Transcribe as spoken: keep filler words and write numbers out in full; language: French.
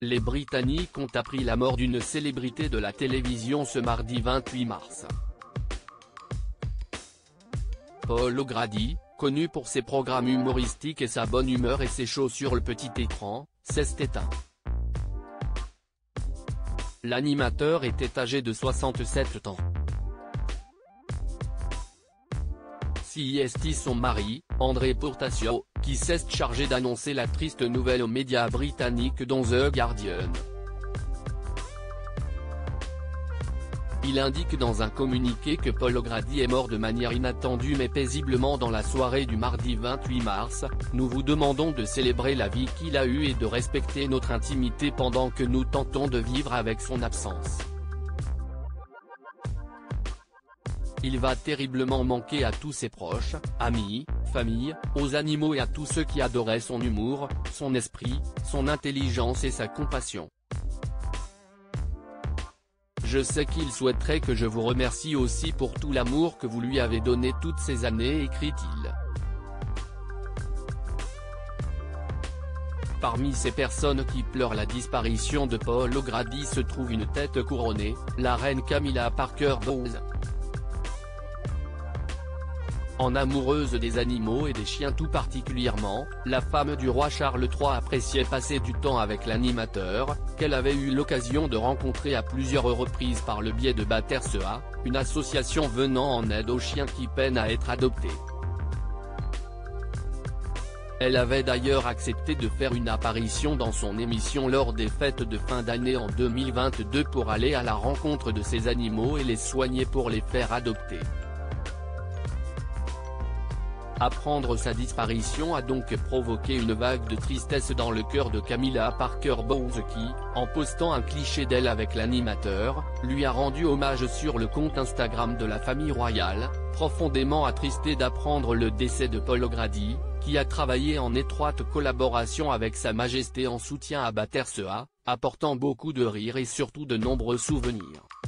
Les Britanniques ont appris la mort d'une célébrité de la télévision ce mardi vingt-huit mars. Paul O'Grady, connu pour ses programmes humoristiques et sa bonne humeur et ses shows sur le petit écran, s'est éteint. L'animateur était âgé de soixante-sept ans. C'est son mari, André Portacio, qui s'est chargé d'annoncer la triste nouvelle aux médias britanniques dont The Guardian. Il indique dans un communiqué que Paul O'Grady est mort de manière inattendue mais paisiblement dans la soirée du mardi vingt-huit mars. Nous vous demandons de célébrer la vie qu'il a eue et de respecter notre intimité pendant que nous tentons de vivre avec son absence. Il va terriblement manquer à tous ses proches, amis, famille, aux animaux et à tous ceux qui adoraient son humour, son esprit, son intelligence et sa compassion. Je sais qu'il souhaiterait que je vous remercie aussi pour tout l'amour que vous lui avez donné toutes ces années, écrit-il. Parmi ces personnes qui pleurent la disparition de Paul O'Grady se trouve une tête couronnée, la reine Camilla Parker Bowles. En amoureuse des animaux et des chiens tout particulièrement, la femme du roi Charles trois appréciait passer du temps avec l'animateur, qu'elle avait eu l'occasion de rencontrer à plusieurs reprises par le biais de Battersea, une association venant en aide aux chiens qui peinent à être adoptés. Elle avait d'ailleurs accepté de faire une apparition dans son émission lors des fêtes de fin d'année en deux mille vingt-deux pour aller à la rencontre de ces animaux et les soigner pour les faire adopter. Apprendre sa disparition a donc provoqué une vague de tristesse dans le cœur de Camilla Parker Bowles qui, en postant un cliché d'elle avec l'animateur, lui a rendu hommage sur le compte Instagram de la famille royale, profondément attristée d'apprendre le décès de Paul O'Grady, qui a travaillé en étroite collaboration avec Sa Majesté en soutien à Battersea, apportant beaucoup de rire et surtout de nombreux souvenirs.